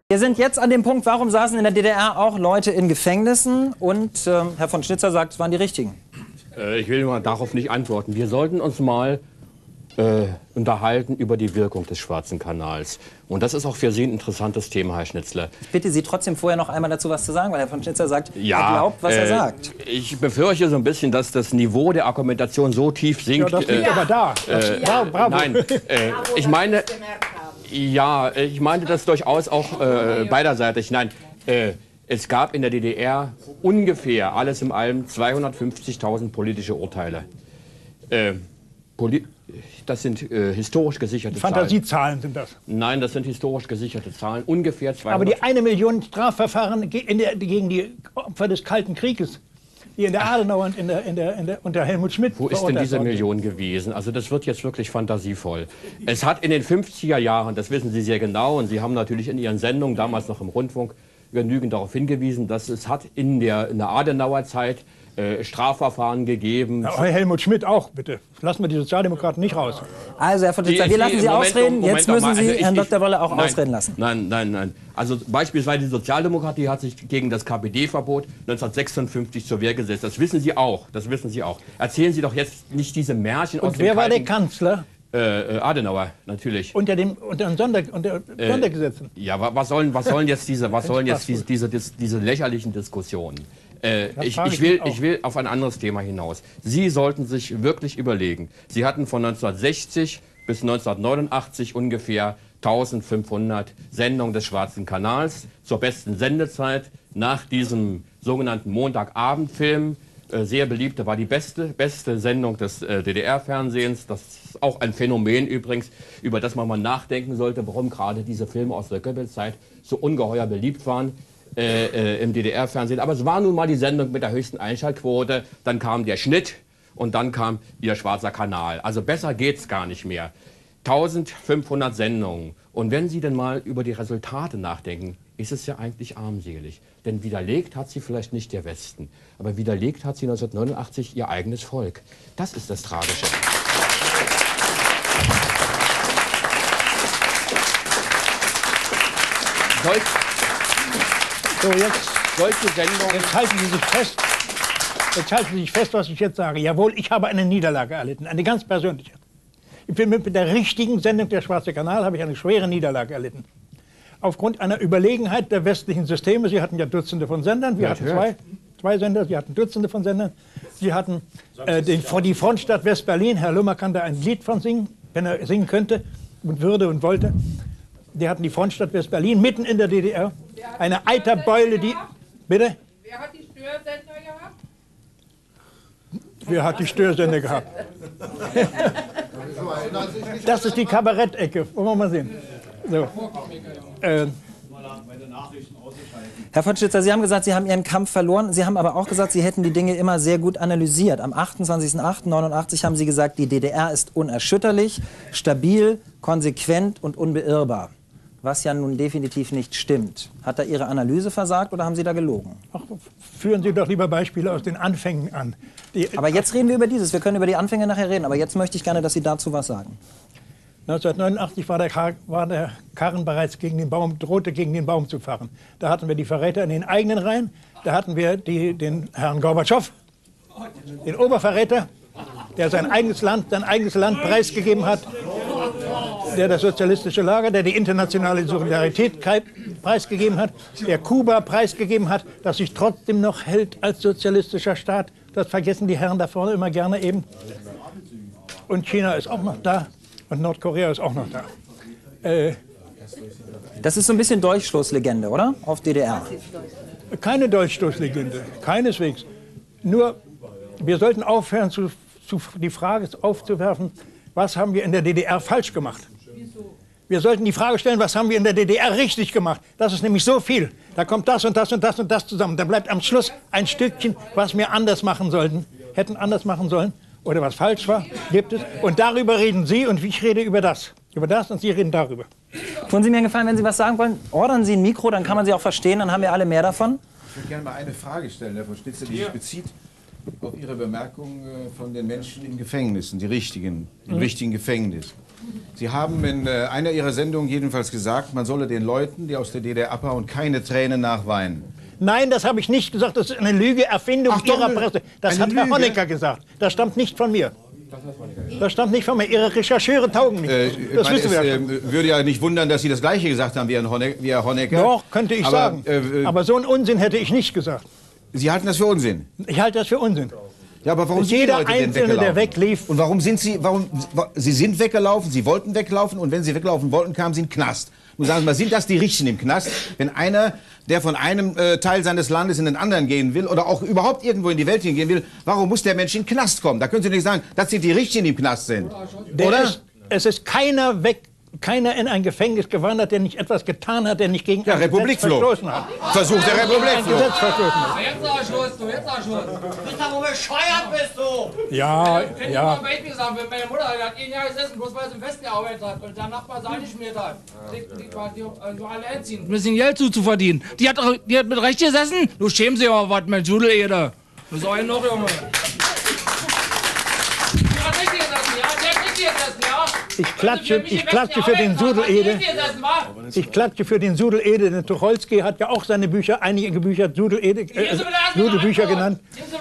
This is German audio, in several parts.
Wir sind jetzt an dem Punkt, warum saßen in der DDR auch Leute in Gefängnissen? Und Herr von Schnitzer sagt, es waren die richtigen. Ich will mal darauf nicht antworten. Wir sollten uns mal unterhalten über die Wirkung des Schwarzen Kanals. Und das ist auch für Sie ein interessantes Thema, Herr Schnitzler. Ich bitte Sie trotzdem vorher noch einmal dazu was zu sagen, weil Herr von Schnitzer sagt, ja, er glaubt, was er sagt. Ich befürchte so ein bisschen, dass das Niveau der Argumentation so tief sinkt. Ja, das liegt aber da. Bravo. Nein, ich meine... Ja, ich meinte das durchaus auch beiderseitig. Nein, es gab in der DDR ungefähr, alles in allem, 250.000 politische Urteile. Das sind historisch gesicherte Fantasiezahlen sind das. Nein, das sind historisch gesicherte Zahlen. Ungefähr 200. Aber die 1 Million Strafverfahren gegen die Opfer des Kalten Krieges, die in der Adenauer und unter Helmut Schmidt. Wo ist denn diese Million gewesen? Also das wird jetzt wirklich fantasievoll. Es hat in den 50er Jahren, das wissen Sie sehr genau, und Sie haben natürlich in Ihren Sendungen, damals noch im Rundfunk, genügend darauf hingewiesen, dass es hat in der Adenauer Zeit Strafverfahren gegeben. Ja, Helmut Schmidt auch, bitte. Lassen wir die Sozialdemokraten nicht raus. Also, Herr von Schnitzer, wir lassen Sie ausreden. Jetzt müssen Sie Herrn Dr. Wolle auch ausreden lassen. Nein. Also beispielsweise die Sozialdemokratie hat sich gegen das KPD-Verbot 1956 zur Wehr gesetzt. Das wissen Sie auch. Das wissen Sie auch. Erzählen Sie doch jetzt nicht diese Märchen aus dem Wer war der Kanzler? Adenauer, natürlich. Unter Sondergesetzen. Ja, was sollen jetzt diese lächerlichen Diskussionen? Ich will auf ein anderes Thema hinaus. Sie sollten sich wirklich überlegen. Sie hatten von 1960 bis 1989 ungefähr 1500 Sendungen des Schwarzen Kanals zur besten Sendezeit nach diesem sogenannten Montagabendfilm. Sehr beliebte war die beste Sendung des DDR-Fernsehens. Das ist auch ein Phänomen übrigens, über das man mal nachdenken sollte, warum gerade diese Filme aus der Goebbels-Zeit so ungeheuer beliebt waren im DDR-Fernsehen. Aber es war nun mal die Sendung mit der höchsten Einschaltquote. Dann kam der Schnitt und dann kam Ihr Schwarzer Kanal. Also besser geht's gar nicht mehr. 1500 Sendungen. Und wenn Sie denn mal über die Resultate nachdenken, ist es ja eigentlich armselig. Denn widerlegt hat sie vielleicht nicht der Westen, aber widerlegt hat sie 1989 ihr eigenes Volk. Das ist das Tragische. Solche Sendungen... Jetzt halten Sie sich fest, was ich jetzt sage. Jawohl, ich habe eine Niederlage erlitten, eine ganz persönliche. Mit der richtigen Sendung Der Schwarze Kanal habe ich eine schwere Niederlage erlitten. Aufgrund einer Überlegenheit der westlichen Systeme. Sie hatten ja Dutzende von Sendern, wir hatten zwei Sender, Sie hatten Dutzende von Sendern. Sie hatten die Frontstadt West-Berlin, Herr Lummer kann da ein Lied von singen, wenn er singen könnte und würde und wollte. Die hatten die Frontstadt West-Berlin mitten in der DDR. Eine Eiterbeule, die... Bitte? Wer hat die Störsender gehabt? Wer hat die Störsender gehabt? Das ist die Kabarettecke. Wollen wir mal sehen. So. Herr von Schnitzer, Sie haben gesagt, Sie haben Ihren Kampf verloren. Sie haben aber auch gesagt, Sie hätten die Dinge immer sehr gut analysiert. Am 28.08.89 haben Sie gesagt, die DDR ist unerschütterlich, stabil, konsequent und unbeirrbar. Was ja nun definitiv nicht stimmt. Hat da Ihre Analyse versagt oder haben Sie da gelogen? Ach, führen Sie doch lieber Beispiele aus den Anfängen an. Aber jetzt reden wir über dieses. Wir können über die Anfänge nachher reden. Aber jetzt möchte ich gerne, dass Sie dazu was sagen. 1989 war der Karren bereits gegen den Baum, drohte gegen den Baum zu fahren. Da hatten wir die Verräter in den eigenen Reihen. Da hatten wir den Herrn Gorbatschow, den Oberverräter, der sein eigenes Land preisgegeben hat. Der das sozialistische Lager, der die internationale Solidarität preisgegeben hat, der Kuba preisgegeben hat, das sich trotzdem noch hält als sozialistischer Staat. Das vergessen die Herren da vorne immer gerne eben. Und China ist auch noch da und Nordkorea ist auch noch da. Das ist so ein bisschen Dolchstoßlegende, oder? Auf DDR. Keine Dolchstoßlegende, keineswegs. Nur, wir sollten aufhören, die Frage aufzuwerfen, was haben wir in der DDR falsch gemacht? Wir sollten die Frage stellen, was haben wir in der DDR richtig gemacht? Das ist nämlich so viel. Da kommt das und das und das und das zusammen. Da bleibt am Schluss ein Stückchen, was wir anders machen sollten. Hätten anders machen sollen. Oder was falsch war, gibt es. Und darüber reden Sie und ich rede über das. Über das und Sie reden darüber. Tun Sie mir einen Gefallen, wenn Sie was sagen wollen, ordern Sie ein Mikro, dann kann man Sie auch verstehen, dann haben wir alle mehr davon. Ich würde gerne mal eine Frage stellen, Herr von Schnitzer, die sich bezieht auf Ihre Bemerkung von den Menschen in Gefängnissen, die richtigen, im richtigen Gefängnis. Sie haben in einer Ihrer Sendungen jedenfalls gesagt, man solle den Leuten, die aus der DDR abhauen, keine Tränen nachweinen. Nein, das habe ich nicht gesagt. Das ist eine Lüge, Erfindung Ihrer Presse. Das hat Herr Honecker gesagt. Das stammt nicht von mir. Das stammt nicht von mir. Ihre Rechercheure taugen nicht. Das wissen wir ja schon. Würde ja nicht wundern, dass Sie das Gleiche gesagt haben wie Herr Honecker. Doch, könnte ich sagen. Aber so einen Unsinn hätte ich nicht gesagt. Sie halten das für Unsinn? Ich halte das für Unsinn. Ja, aber warum sind die Leute denn weggelaufen? Der weglief. Und warum sind Sie, Sie sind weggelaufen, Sie wollten weglaufen und wenn Sie weglaufen wollten, kamen Sie in den Knast. Nun sagen Sie mal, sind das die Richtigen im Knast? Wenn einer, der von einem Teil seines Landes in den anderen gehen will oder auch überhaupt irgendwo in die Welt hingehen will, warum muss der Mensch in den Knast kommen? Da können Sie nicht sagen, das sind die Richtigen, die im Knast sind. Oder? Es ist keiner in ein Gefängnis gewandert, der nicht etwas getan hat, der nicht gegen ein Gesetz verstoßen hat. Versuch der Republikflucht. Jetzt ist Schluss, du, jetzt ist Schluss. Bist du, wo bescheuert bist du? Ja, ich ja. Mal Baby sagen, wenn meine Mutter die hat 1 Jahr gesessen, bloß weil sie im Westen gearbeitet hat und der Nachbar sie angeschmiert hat. Die alle einziehen. Ein bisschen Geld zuzuverdienen. Die hat mit Recht gesessen? Du schämst dich aber was, mein Judelede. Das ist auch noch, Junge. Die hat richtig gesessen, ja? Die hat richtig gesessen, ja? Ich klatsche für den Sudelede. Ich klatsche für den Sudelede. Denn Tucholsky hat ja auch seine Bücher, einige Bücher Sudelbücher genannt.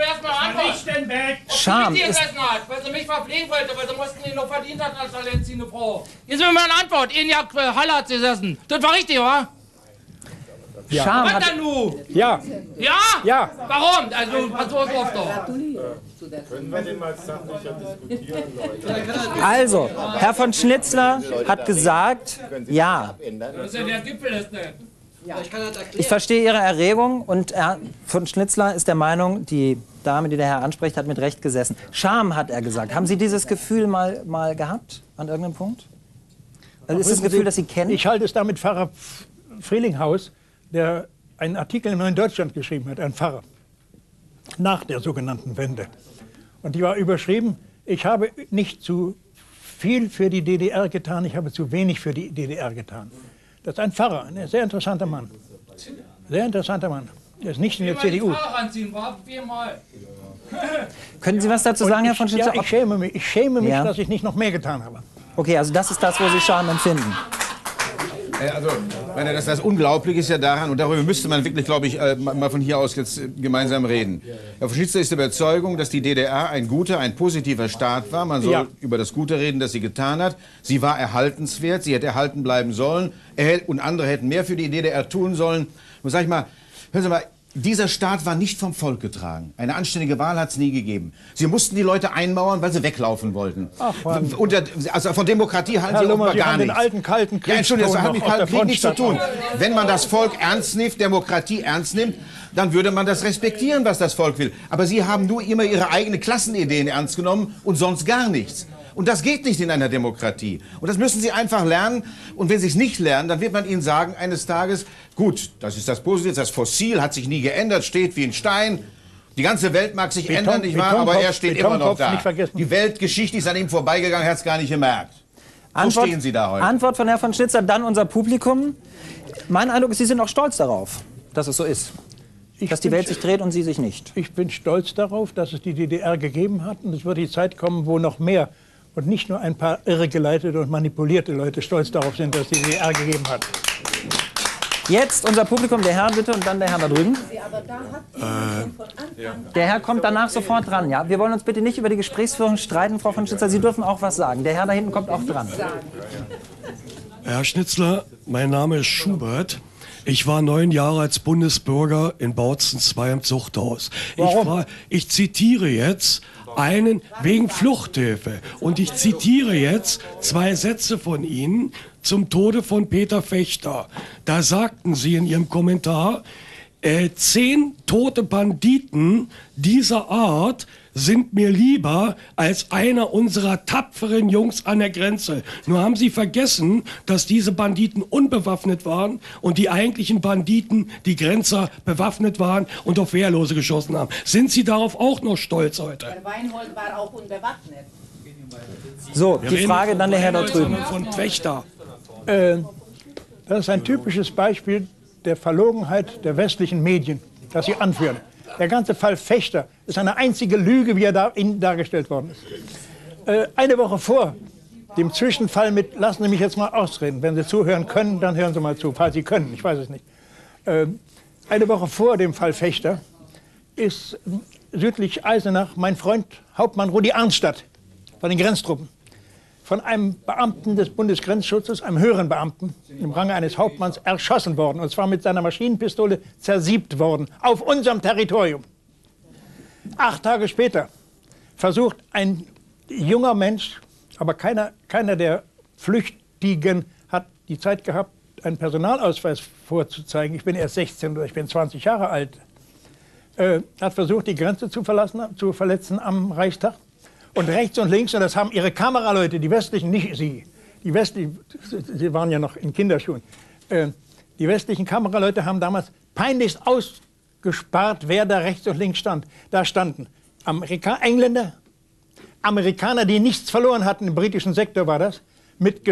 Scham ist... Weil sie mich verpflegen wollte, weil sie mussten ihn noch verdient hat als alleinerziehende Frau. Jetzt will mir eine Antwort. 1 Jahr Halle hat sie gesessen. Das war richtig, wa? Ja. Scham was hat... denn du? Ja. Ja? Ja. Warum? Also, pass auf doch. Können wir den mal sachlicher diskutieren, Leute? Also, Herr von Schnitzler hat gesagt, ja. Das ist ja der Gipfel, ist nicht. Ich verstehe Ihre Erregung und Herr von Schnitzler ist der Meinung, die Dame, die der Herr anspricht, hat mit Recht gesessen. Scham, hat er gesagt. Haben Sie dieses Gefühl mal gehabt an irgendeinem Punkt? Also ist das Gefühl, das Sie kennen? Ich halte es da mit Pfarrer Frehlinghaus, der einen Artikel im Neuen Deutschland geschrieben hat, ein Pfarrer, nach der sogenannten Wende. Und die war überschrieben, ich habe nicht zu viel für die DDR getan, ich habe zu wenig für die DDR getan. Das ist ein Pfarrer, ein sehr interessanter Mann. Sehr interessanter Mann. Er ist nicht in der CDU. Können Sie was dazu sagen, Herr von Schnitzler? Ja, ich schäme mich, dass ich nicht noch mehr getan habe. Okay, also das ist das, wo Sie Scham empfinden. Also, das Unglaubliche ist ja daran, und darüber müsste man wirklich, glaube ich, mal von hier aus jetzt gemeinsam reden. Herr von Schnitzler ist der Überzeugung, dass die DDR ein guter, ein positiver Staat war. Man soll über das Gute reden, das sie getan hat. Sie war erhaltenswert, sie hätte erhalten bleiben sollen. Und andere hätten mehr für die DDR tun sollen. Und sag ich mal, hören Sie mal, dieser Staat war nicht vom Volk getragen. Eine anständige Wahl hat es nie gegeben. Sie mussten die Leute einmauern, weil sie weglaufen wollten. Ach, also von Demokratie halten Sie offenbar gar nichts. Den alten Kalten Krieg. Ja, Entschuldigung, das hat mit Kalten Krieg nichts zu tun. Wenn man das Volk ernst nimmt, Demokratie ernst nimmt, dann würde man das respektieren, was das Volk will. Aber Sie haben nur immer Ihre eigenen Klassenideen ernst genommen und sonst gar nichts. Und das geht nicht in einer Demokratie. Und das müssen Sie einfach lernen. Und wenn Sie es nicht lernen, dann wird man Ihnen sagen eines Tages, gut, das ist das Positive, das Fossil hat sich nie geändert, steht wie ein Stein. Die ganze Welt mag sich ändern, nicht wahr? Aber er steht immer noch da. Die Weltgeschichte ist an ihm vorbeigegangen, er hat es gar nicht gemerkt. So stehen Sie da heute. Antwort von Herrn von Schnitzler, dann unser Publikum. Mein Eindruck ist, Sie sind auch stolz darauf, dass es so ist. Dass die Welt sich dreht und Sie sich nicht. Ich bin stolz darauf, dass es die DDR gegeben hat. Und es wird die Zeit kommen, wo noch mehr und nicht nur ein paar irregeleitete und manipulierte Leute stolz darauf sind, dass die DDR gegeben hat. Jetzt unser Publikum, der Herr bitte und dann der Herr da drüben. Der Herr kommt danach sofort dran. Ja? Wir wollen uns bitte nicht über die Gesprächsführung streiten, Frau von Schnitzler. Sie dürfen auch was sagen. Der Herr da hinten kommt auch dran. Herr Schnitzler, mein Name ist Schubert. Ich war 9 Jahre als Bundesbürger in Bautzen 2 im Zuchthaus. Ich zitiere jetzt einen wegen Fluchthilfe. Und ich zitiere jetzt 2 Sätze von Ihnen zum Tode von Peter Fechter. Da sagten Sie in Ihrem Kommentar, 10 tote Banditen dieser Art sind mir lieber als einer unserer tapferen Jungs an der Grenze. Nur haben Sie vergessen, dass diese Banditen unbewaffnet waren und die eigentlichen Banditen, die Grenzer, bewaffnet waren und auf Wehrlose geschossen haben. Sind Sie darauf auch noch stolz heute? Der Weinhold war auch unbewaffnet. So, die Frage dann der Herr da drüben. Von Fechter. Das ist ein typisches Beispiel der Verlogenheit der westlichen Medien, das Sie anführen. Der ganze Fall Fechter ist eine einzige Lüge, wie er da dargestellt worden ist. Eine Woche vor dem Zwischenfall mit, lassen Sie mich jetzt mal ausreden, wenn Sie zuhören können, dann hören Sie mal zu, falls Sie können, ich weiß es nicht. Eine Woche vor dem Fall Fechter ist südlich Eisenach mein Freund Hauptmann Rudi Arnstadt von den Grenztruppen von einem Beamten des Bundesgrenzschutzes, einem höheren Beamten, im Range eines Hauptmanns, erschossen worden. Und zwar mit seiner Maschinenpistole zersiebt worden, auf unserem Territorium. 8 Tage später versucht ein junger Mensch, aber keiner der Flüchtigen hat die Zeit gehabt, einen Personalausweis vorzuzeigen. Ich bin erst 16 oder ich bin 20 Jahre alt. Hat versucht, die Grenze zu verletzen am Reichstag. Und rechts und links, und das haben ihre Kameraleute, die westlichen, nicht sie, die westlichen, sie waren ja noch in Kinderschuhen, die westlichen Kameraleute haben damals peinlichst ausgespart, wer da rechts und links stand. Da standen Engländer, Amerikaner, die nichts verloren hatten, im britischen Sektor war das, mit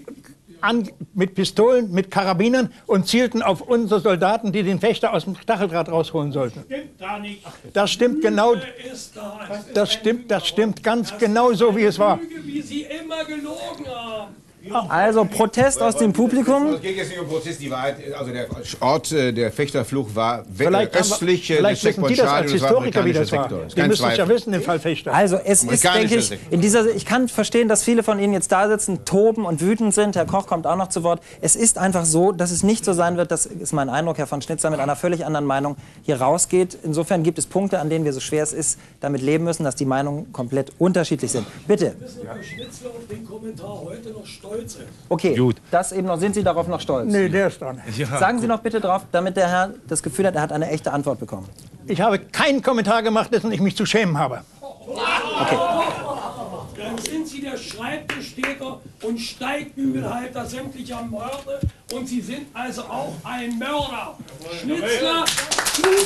Pistolen, mit Karabinern und zielten auf unsere Soldaten, die den Fechter aus dem Stacheldraht rausholen sollten. Das stimmt genau, das stimmt ganz genau so, wie es war. Wie Sie immer gelogen haben. Also Protest aus dem Publikum. Es geht jetzt nicht um Protest, die Wahrheit, also der Ort der Fechterflucht war Vielleicht östlich des wissen Sie das als Historiker, wie das war. Sie müssen es ja wissen, im Fall Fechter. Also es ist, denke ich, ich kann verstehen, dass viele von Ihnen jetzt da sitzen, toben und wütend sind. Herr Koch kommt auch noch zu Wort. Es ist einfach so, dass es nicht so sein wird, das ist mein Eindruck, Herr von Schnitzer mit einer völlig anderen Meinung hier rausgeht. Insofern gibt es Punkte, an denen wir, so schwer es ist, damit leben müssen, dass die Meinungen komplett unterschiedlich sind. Bitte. Herr Schnitzler auf den Kommentar heute noch stolz ist. Okay, Gut. Das eben noch. Sind Sie darauf noch stolz? Nee, der ist dran. Ja. Sagen Sie noch bitte drauf, damit der Herr das Gefühl hat, er hat eine echte Antwort bekommen. Ich habe keinen Kommentar gemacht, dessen ich mich zu schämen habe. Okay. Dann sind Sie der Schreibtischtäter und Steigbügelhalter sämtlicher Morde und Sie sind also auch ein Mörder. Schnitzler, du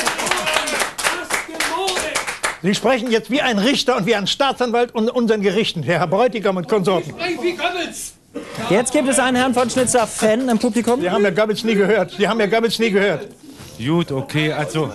hast gemordet. Sie sprechen jetzt wie ein Richter und wie ein Staatsanwalt und unseren Gerichten, Herr Bräutigam und Konsorten. Jetzt gibt es einen Herrn von Schnitzer Fan im Publikum. Sie haben ja Goebbels nie gehört. Sie haben ja Goebbels nie gehört. Gut, okay, also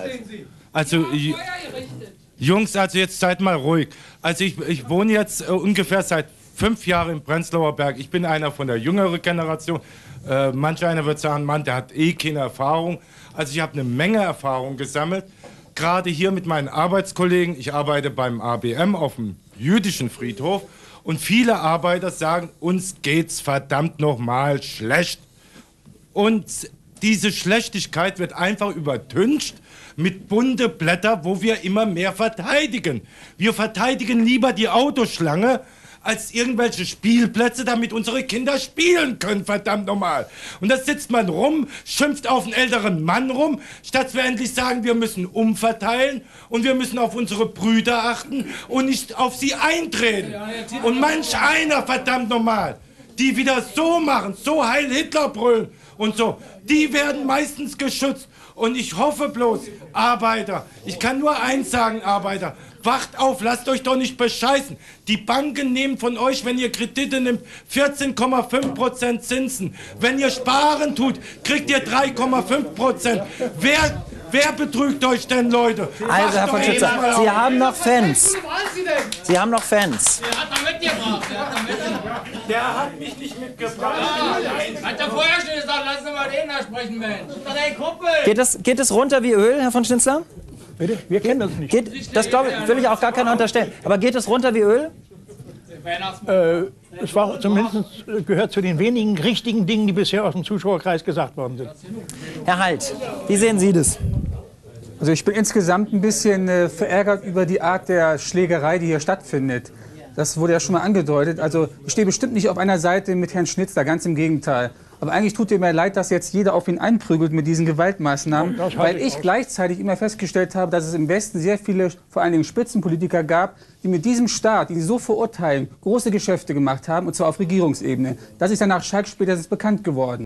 Jungs, also jetzt seid mal ruhig. Also ich wohne jetzt ungefähr seit 5 Jahren im Prenzlauer Berg. Ich bin einer von der jüngeren Generation. Manch einer wird sagen, Mann, der hat keine Erfahrung. Also ich habe eine Menge Erfahrung gesammelt. Gerade hier mit meinen Arbeitskollegen. Ich arbeite beim ABM auf dem jüdischen Friedhof. Und viele Arbeiter sagen, uns geht's verdammt nochmal schlecht. Und diese Schlechtigkeit wird einfach übertüncht mit bunte Blätter, wo wir immer mehr verteidigen. Wir verteidigen lieber die Autoschlange als irgendwelche Spielplätze, damit unsere Kinder spielen können, verdammt nochmal. Und da sitzt man rum, schimpft auf einen älteren Mann rum, statt wir endlich sagen, wir müssen umverteilen und wir müssen auf unsere Brüder achten und nicht auf sie eintreten. Und manch einer, verdammt nochmal, die wieder so machen, so Heil Hitler brüllen und so, die werden meistens geschützt. Und ich hoffe bloß, Arbeiter, ich kann nur eins sagen, Arbeiter, wacht auf, lasst euch doch nicht bescheißen. Die Banken nehmen von euch, wenn ihr Kredite nimmt, 14,5% Zinsen. Wenn ihr sparen tut, kriegt ihr 3,5%. Wer betrügt euch denn, Leute? Also, Herr von Schnitzer, Sie haben noch Fans. Sie haben noch Fans. Der hat da mitgebracht. Der hat mich nicht mitgebracht. Hat er vorher schon gesagt, lassen Sie mal den da sprechen, Mensch. Das ist doch dein Kumpel. Geht es runter wie Öl, Herr von Schnitzler? Bitte? Wir kennen das nicht. Das will ich auch gar keiner unterstellen. Aber geht es runter wie Öl? Es war zumindest gehört zu den wenigen richtigen Dingen, die bisher aus dem Zuschauerkreis gesagt worden sind. Herr Halt, wie sehen Sie das? Also ich bin insgesamt ein bisschen verärgert über die Art der Schlägerei, die hier stattfindet. Das wurde ja schon mal angedeutet. Also ich stehe bestimmt nicht auf einer Seite mit Herrn Schnitzler, ganz im Gegenteil. Aber eigentlich tut mir leid, dass jetzt jeder auf ihn einprügelt mit diesen Gewaltmaßnahmen, weil ich gleichzeitig immer festgestellt habe, dass es im Westen sehr viele, vor allen Dingen Spitzenpolitiker gab, die mit diesem Staat, die so verurteilen, große Geschäfte gemacht haben, und zwar auf Regierungsebene. Das ist ja nach Schalk spätestens bekannt geworden.